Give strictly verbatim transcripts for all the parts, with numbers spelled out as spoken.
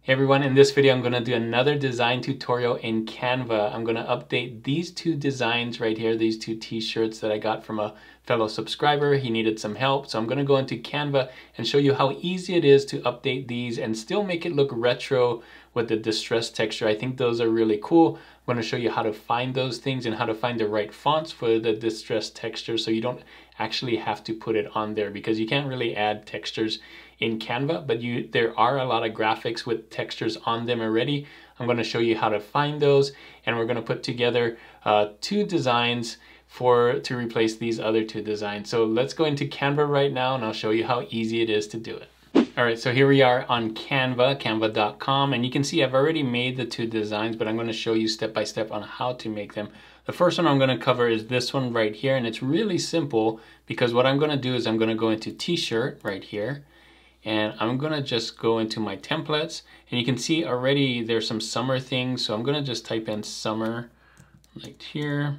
Hey everyone, in this video I'm going to do another design tutorial in Canva. I'm going to update these two designs right here, these two t-shirts that I got from a fellow subscriber. He needed some help, so I'm going to go into Canva and show you how easy it is to update these and still make it look retro with the distressed texture. I think those are really cool. I'm going to show you how to find those things and how to find the right fonts for the distressed texture so you don't actually have to put it on there, because you can't really add textures in Canva, but you there are a lot of graphics with textures on them already. I'm going to show you how to find those, and we're going to put together uh, two designs for to replace these other two designs. So let's go into Canva right now and I'll show you how easy it is to do it. All right, so here we are on Canva, canva dot com, and you can see I've already made the two designs, but I'm going to show you step by step on how to make them. The first one I'm going to cover is this one right here, and it's really simple because what I'm going to do is I'm going to go into t-shirt right here, and I'm going to just go into my templates, and you can see already there's some summer things, so I'm going to just type in summer right here,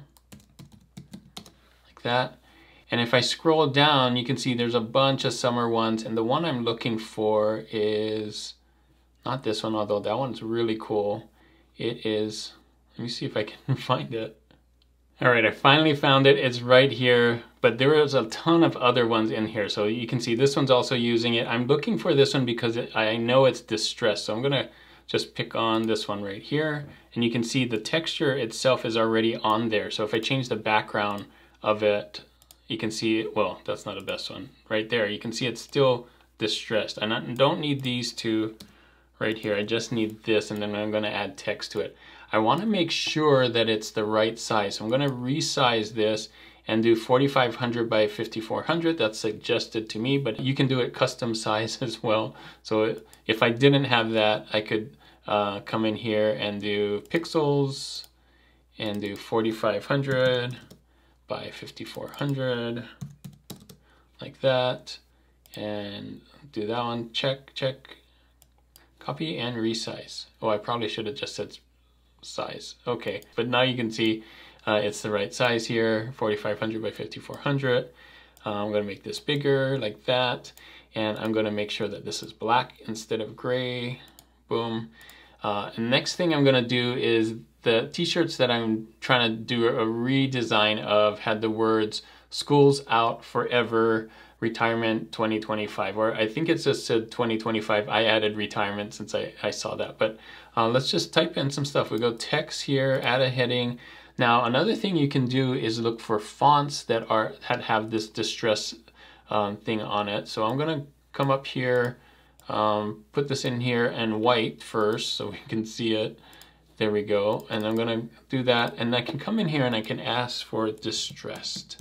like that. And if I scroll down, you can see there's a bunch of summer ones, and the one I'm looking for is not this one, although that one's really cool. It is, let me see if I can find it. All right, I finally found it. It's right here, but there is a ton of other ones in here. So you can see this one's also using it. I'm looking for this one because it, I know it's distressed. So I'm gonna just pick on this one right here, and you can see the texture itself is already on there. So if I change the background of it, you can see, well, that's not the best one. Right there, you can see it's still distressed. And I don't need these two right here. I just need this, and then I'm gonna add text to it. I wanna make sure that it's the right size. So I'm gonna resize this and do forty-five hundred by fifty-four hundred. That's suggested to me, but you can do it custom size as well. So if I didn't have that, I could uh, come in here and do pixels and do forty-five hundred by fifty-four hundred, like that, and do that one, check, check, copy and resize. Oh, I probably should have just said size. Okay, but now you can see uh, it's the right size here, forty-five hundred by fifty-four hundred. Uh, I'm gonna make this bigger like that, and I'm gonna make sure that this is black instead of gray. Boom. Uh, and next thing I'm gonna do is the t-shirts that I'm trying to do a redesign of had the words "School's Out Forever, Retirement twenty twenty-five," or I think it just said twenty twenty-five. I added retirement since I, I saw that, but uh, let's just type in some stuff. We go text here, add a heading. Now another thing you can do is look for fonts that are that have this distress um, thing on it. So I'm gonna come up here, um, put this in here and white first so we can see it. There we go, and I'm gonna do that, and I can come in here and I can ask for distressed.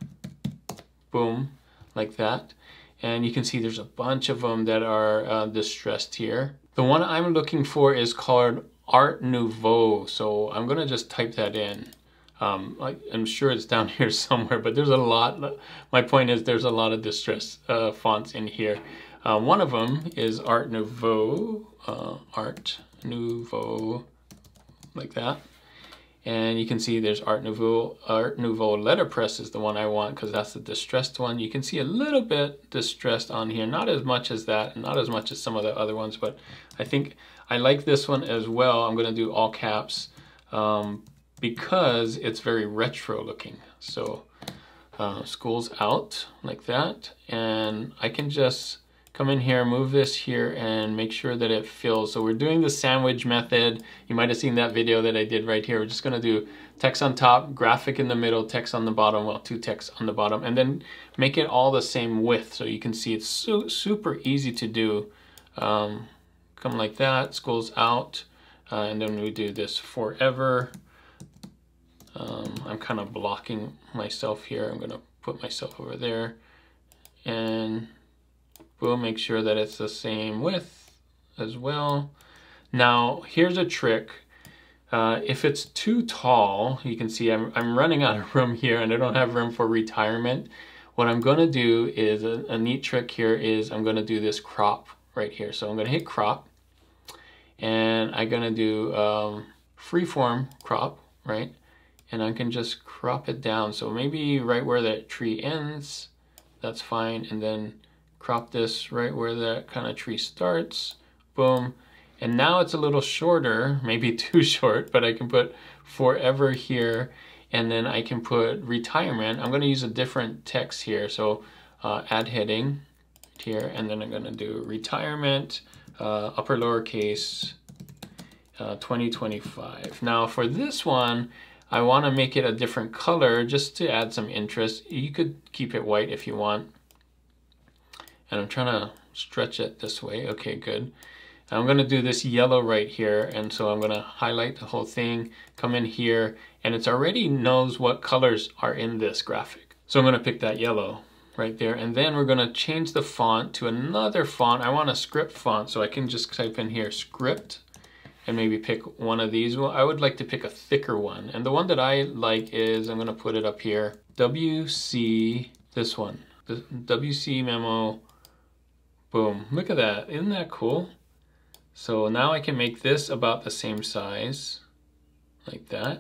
Boom, like that. And you can see there's a bunch of them that are uh, distressed here. The one I'm looking for is called Art Nouveau, so I'm gonna just type that in. Um, I, I'm sure it's down here somewhere, but there's a lot. My point is there's a lot of distress uh, fonts in here. Uh, one of them is Art Nouveau, uh, Art Nouveau, like that. And you can see there's Art Nouveau. Art Nouveau letterpress is the one I want because that's the distressed one. You can see a little bit distressed on here, not as much as that, and not as much as some of the other ones, but I think I like this one as well. I'm gonna do all caps um, because it's very retro looking. So uh, School's Out, like that, and I can just come in here, move this here, and make sure that it fills. So we're doing the sandwich method. You might have seen that video that I did right here. We're just gonna do text on top, graphic in the middle, text on the bottom, well, two texts on the bottom, and then make it all the same width. So you can see it's so, super easy to do. Um, come like that, School's Out, uh, and then we do this forever. Um, I'm kind of blocking myself here. I'm gonna put myself over there, and we'll make sure that it's the same width as well. Now, here's a trick. Uh, if it's too tall, you can see I'm, I'm running out of room here and I don't have room for retirement. What I'm gonna do is, a, a neat trick here is I'm gonna do this crop right here. So I'm gonna hit crop, and I'm gonna do um, freeform crop, right? And I can just crop it down. So maybe right where that tree ends, that's fine. And then crop this right where that kind of tree starts, boom. And now it's a little shorter, maybe too short, but I can put forever here, and then I can put retirement. I'm gonna use a different text here. So uh, add heading here, and then I'm gonna do retirement, uh, upper lowercase, uh, twenty twenty-five. Now for this one, I wanna make it a different color just to add some interest. You could keep it white if you want. And I'm trying to stretch it this way. Okay, good. I'm gonna do this yellow right here, and so I'm gonna highlight the whole thing, come in here, and it's already knows what colors are in this graphic. So I'm gonna pick that yellow right there, and then we're gonna change the font to another font. I want a script font, so I can just type in here script, and maybe pick one of these. Well, I would like to pick a thicker one, and the one that I like is, I'm gonna put it up here, W C, this one, the W C memo, boom, look at that, isn't that cool? So now I can make this about the same size, like that.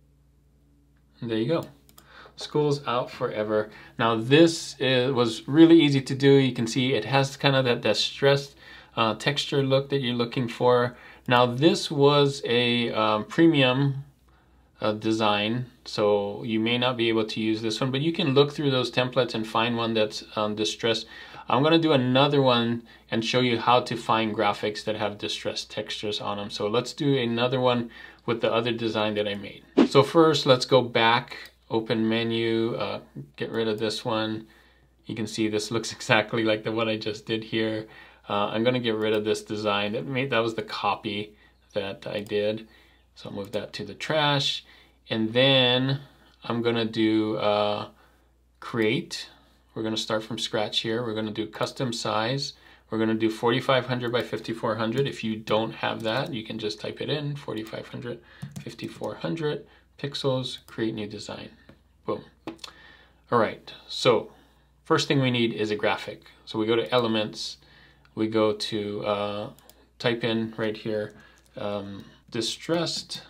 And there you go. School's out forever. Now this is, was really easy to do. You can see it has kind of that distressed uh, texture look that you're looking for. Now this was a um, premium uh, design, so you may not be able to use this one, but you can look through those templates and find one that's um, distressed. I'm gonna do another one and show you how to find graphics that have distressed textures on them. So let's do another one with the other design that I made. So first, let's go back, open menu, uh, get rid of this one. You can see this looks exactly like the one I just did here. Uh, I'm gonna get rid of this design. That made, that was the copy that I did. So I'll move that to the trash. And then I'm gonna do uh, create. We're gonna start from scratch here. We're gonna do custom size. We're gonna do forty-five hundred by fifty-four hundred. If you don't have that, you can just type it in, forty-five hundred, fifty-four hundred pixels, create new design. Boom. All right, so first thing we need is a graphic. So we go to elements, we go to uh, type in right here, um, distressed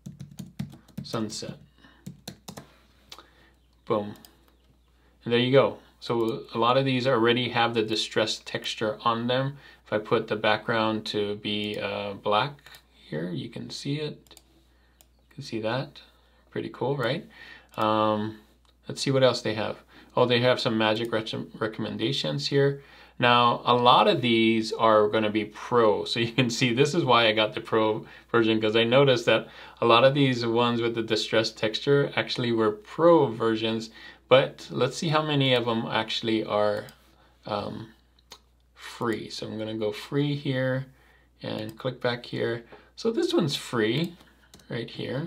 sunset. Boom. And there you go. So a lot of these already have the distressed texture on them. If I put the background to be uh, black here, you can see it. You can see that. Pretty cool, right? Um, let's see what else they have. Oh, they have some magic rec recommendations here. Now, a lot of these are going to be pro. So you can see this is why I got the pro version, because I noticed that a lot of these ones with the distressed texture actually were pro versions. But let's see how many of them actually are um, free. So I'm gonna go free here and click back here. So this one's free right here.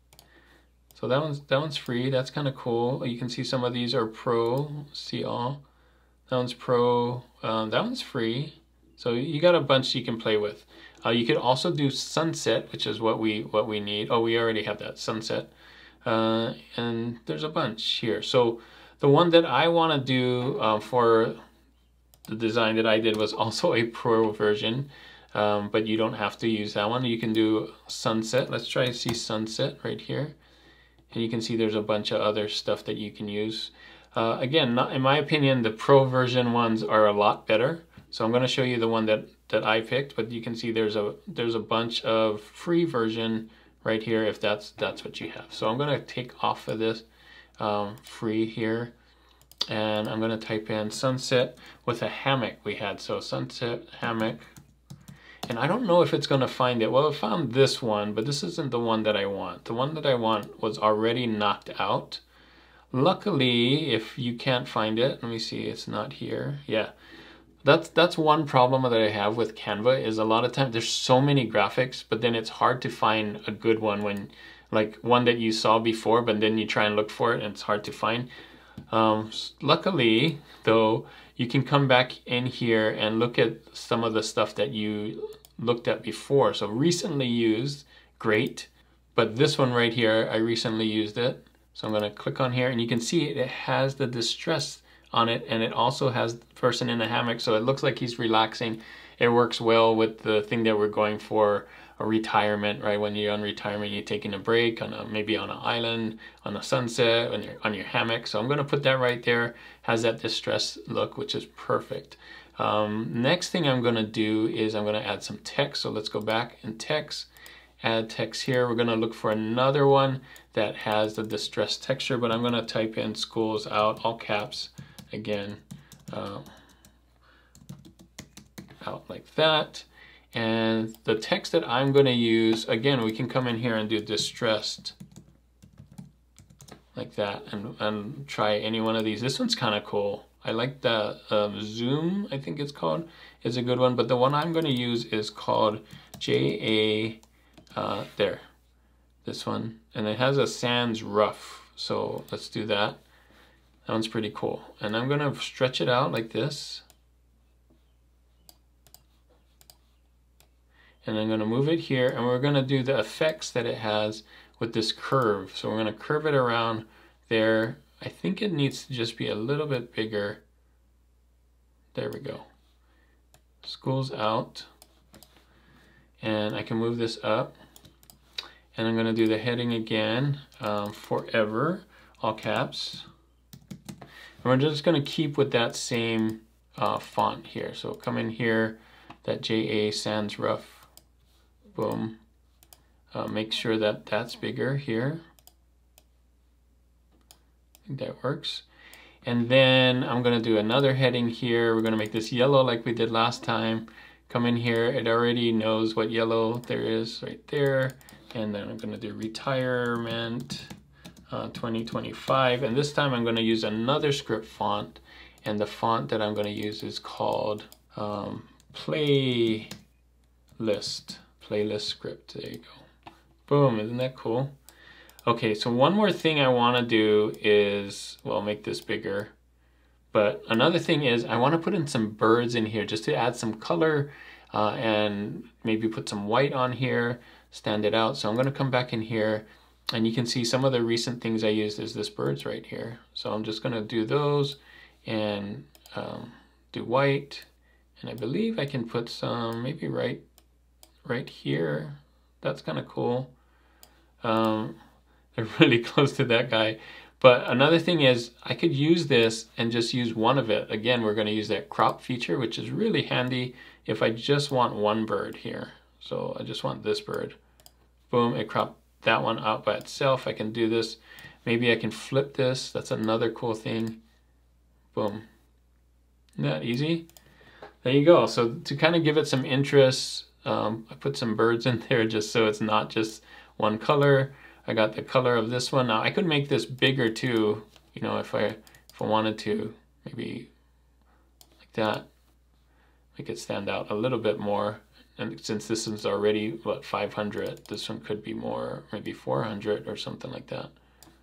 So that one's, that one's free, that's kind of cool. You can see some of these are pro, see all. That one's pro, um, that one's free. So you got a bunch you can play with. Uh, you could also do sunset, which is what we, what we need. Oh, we already have that, sunset. Uh, and there's a bunch here. So the one that I want to do uh, for the design that I did was also a pro version, um, but you don't have to use that one. You can do sunset. Let's try to see sunset right here. And you can see there's a bunch of other stuff that you can use. Uh, again, not, in my opinion, the pro version ones are a lot better. So I'm going to show you the one that, that I picked, but you can see there's a, there's a bunch of free version right here if that's that's what you have. So I'm going to take off of this um, free here, and I'm going to type in sunset with a hammock we had. So sunset hammock, and I don't know if it's going to find it. Well, it found this one, but this isn't the one that I want. The one that I want was already knocked out. Luckily, if you can't find it, let me see, it's not here. Yeah. That's that's one problem that I have with Canva, is a lot of times there's so many graphics, but then it's hard to find a good one when, like one that you saw before, but then you try and look for it and it's hard to find. Um, luckily, though, you can come back in here and look at some of the stuff that you looked at before. So recently used, great, but this one right here, I recently used it. So I'm going to click on here, and you can see it has the distress on it, and it also has the person in a hammock, so it looks like he's relaxing. It works well with the thing that we're going for, a retirement, right? When you're on retirement, you're taking a break on a, maybe on an island, on a sunset, on your, on your hammock. So I'm going to put that right there. Has that distress look, which is perfect. Um, next thing I'm gonna do is I'm gonna add some text. So let's go back in text, add text here. We're gonna look for another one that has the distressed texture, but I'm gonna type in schools out, all caps again, uh, out like that. And the text that I'm gonna use, again, we can come in here and do distressed like that and, and try any one of these. This one's kind of cool. I like the um, Zoom, I think it's called, is a good one, but the one I'm gonna use is called J A, uh, there, this one, and it has a sans rough, so let's do that. That one's pretty cool. And I'm gonna stretch it out like this. And I'm gonna move it here, and we're gonna do the effects that it has with this curve. So we're gonna curve it around there. I think it needs to just be a little bit bigger. There we go. Schools out. And I can move this up. And I'm gonna do the heading again, um, forever, all caps. And we're just gonna keep with that same uh, font here. So come in here, that J A sans rough, boom. Uh, make sure that that's bigger here. I think that works. And then I'm gonna do another heading here. We're gonna make this yellow like we did last time. Come in here, it already knows what yellow there is right there. And then I'm gonna do retirement uh, twenty twenty-five. And this time I'm gonna use another script font. And the font that I'm gonna use is called um, Playlist. Playlist script, there you go. Boom, isn't that cool? Okay, so one more thing I wanna do is, well, make this bigger. But another thing is I wanna put in some birds in here just to add some color uh, and maybe put some white on here, stand it out. So I'm gonna come back in here and you can see some of the recent things I used is this birds right here. So I'm just gonna do those and um, do white. And I believe I can put some, maybe right, right here. That's kind of cool. Um, they're really close to that guy. But another thing is I could use this and just use one of it. Again, we're gonna use that crop feature, which is really handy if I just want one bird here. So I just want this bird. Boom, it cropped that one out by itself. I can do this. Maybe I can flip this. That's another cool thing. Boom. Isn't that easy? There you go. So to kind of give it some interest, um, I put some birds in there just so it's not just one color. I got the color of this one. Now I could make this bigger too, you know, if I if I wanted to, maybe like that. Make it stand out a little bit more. And since this is already, what, five hundred, this one could be more, maybe four hundred or something like that.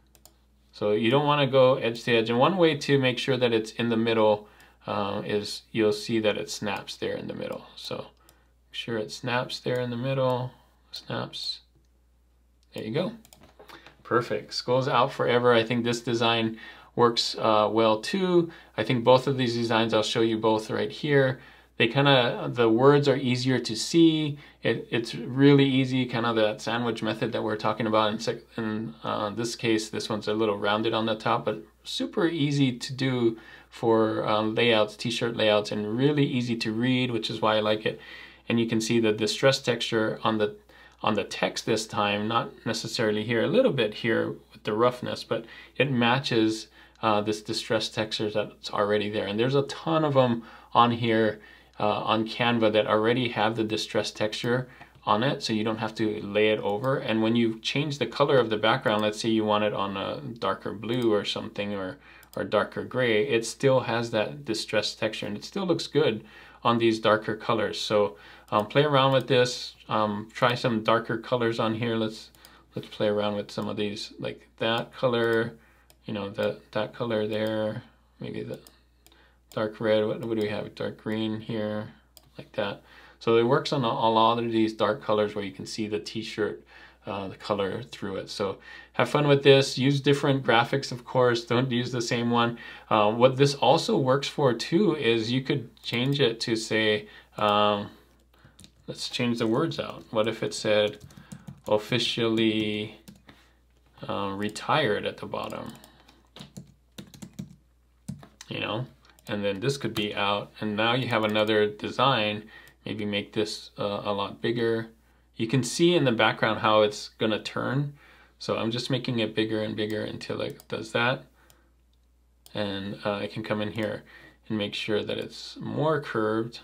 So you don't want to go edge to edge. And one way to make sure that it's in the middle uh, is you'll see that it snaps there in the middle. So make sure it snaps there in the middle, snaps. There you go. Perfect. Schools out forever. I think this design works uh, well too. I think both of these designs, I'll show you both right here. They kind of, the words are easier to see. It, it's really easy, kind of that sandwich method that we're talking about. In, in uh, this case, this one's a little rounded on the top, but super easy to do for um, layouts, t-shirt layouts, and really easy to read, which is why I like it. And you can see the distress texture on the on the text this time, not necessarily here, a little bit here with the roughness, but it matches uh, this distress texture that's already there. And there's a ton of them on here. Uh, on Canva that already have the distress texture on it, so you don't have to lay it over. And when you change the color of the background, let's say you want it on a darker blue or something, or or darker gray, it still has that distress texture and it still looks good on these darker colors. So um, play around with this, um, try some darker colors on here. Let's let's play around with some of these, like that color, you know, that that color there, maybe the dark red. What, what do we have? Dark green here, like that. So it works on a, a lot of these dark colors where you can see the t-shirt, uh, the color through it. So have fun with this. Use different graphics, of course. Don't use the same one. Uh, what this also works for too is you could change it to say, um, let's change the words out. What if it said officially uh, retired at the bottom? You know? and then this could be out, and now you have another design. Maybe make this uh, a lot bigger. You can see in the background how it's gonna turn. So I'm just making it bigger and bigger until it does that. And uh, I can come in here and make sure that it's more curved.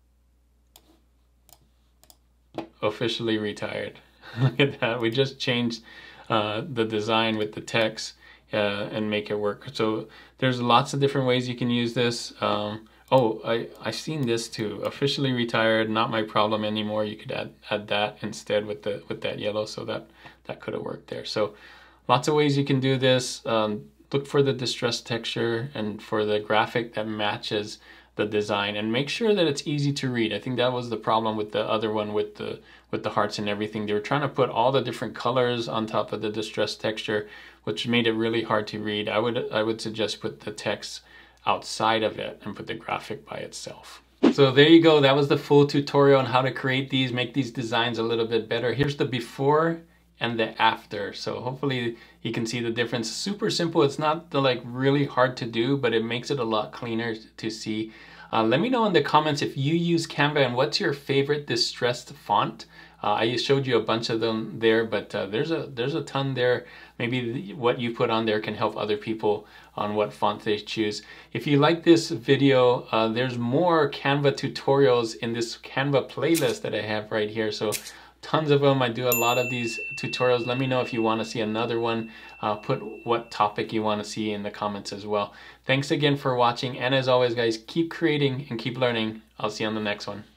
Officially retired. Look at that, we just changed uh, the design with the text uh, and make it work. So there's lots of different ways you can use this. Um, oh, I, I've seen this too. Officially retired, not my problem anymore. You could add, add that instead with the with that yellow, so that, that could have worked there. So lots of ways you can do this. Um, look for the distress texture and for the graphic that matches the design, and make sure that it's easy to read. I think that was the problem with the other one with the with the hearts and everything. They were trying to put all the different colors on top of the distress texture, which made it really hard to read. I would I would suggest put the text outside of it and put the graphic by itself. So there you go. That was the full tutorial on how to create these, make these designs a little bit better. Here's the before and the after. So hopefully you can see the difference. Super simple. It's not the, like really hard to do, but it makes it a lot cleaner to see. Uh, let me know in the comments if you use Canva and what's your favorite distressed font. Uh, I showed you a bunch of them there, but uh, there's a there's a ton there. Maybe what you put on there can help other people on what font they choose. If you like this video, uh, there's more Canva tutorials in this Canva playlist that I have right here. So tons of them. I do a lot of these tutorials. Let me know if you want to see another one. Uh, put what topic you want to see in the comments as well. Thanks again for watching. And as always, guys, keep creating and keep learning. I'll see you on the next one.